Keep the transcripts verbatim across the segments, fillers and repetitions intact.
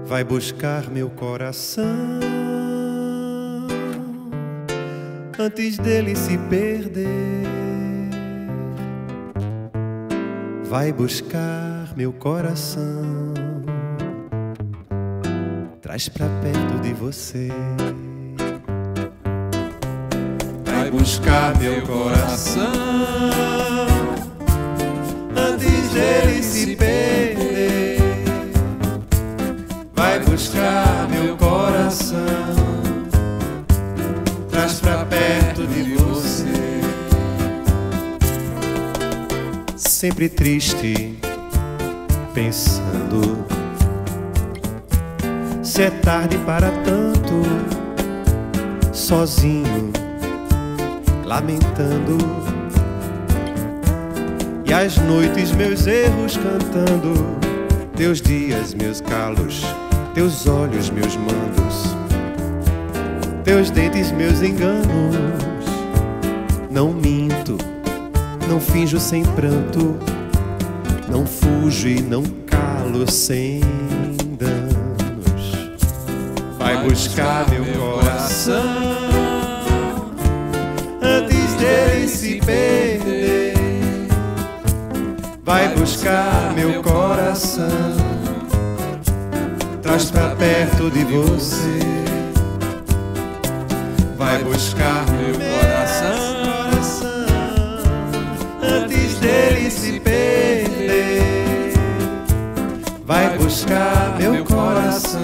vai buscar meu coração antes dele se perder. Vai buscar meu coração, traz pra perto de você. Vai buscar meu coração antes dele se perder. Vai buscar meu coração, traz pra perto de você. Sempre triste, pensando se é tarde para tanto, sozinho, lamentando, e as noites meus erros cantando, teus dias meus calos, teus olhos meus mandos, teus dentes meus enganos. Não minto, não finjo sem pranto, não fujo e não calo sem danos. Vai buscar meu coração antes dele se perder. Vai buscar meu coração, traz pra perto de você. Vai buscar meu coração antes dele se perder. Vai buscar meu coração,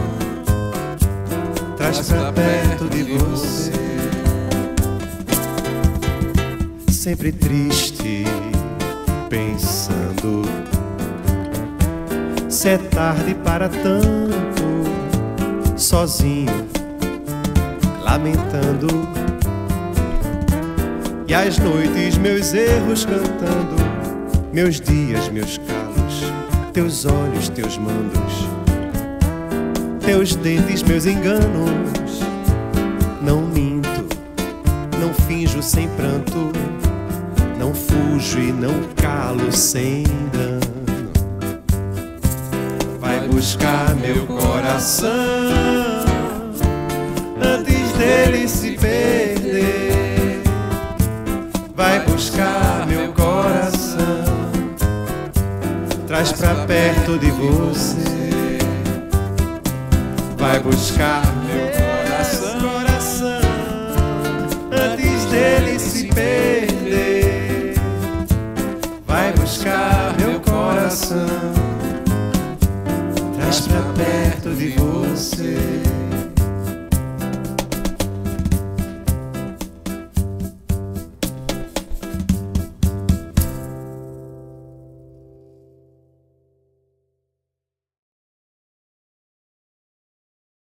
traz pra perto de você. Sempre triste, pensando se é tarde para tanto, sozinho, lamentando, e as noites meus erros cantando, meus dias meus calos, teus olhos teus mandos, teus dentes meus enganos. Não minto, não finjo sem pranto, não fujo e não calo sem dano. Vai buscar meu coração antes dele se perder. Vai buscar meu coração, traz pra perto de você. Vai buscar meu coração antes dele se perder. Vai buscar meu coração, traz pra perto de você.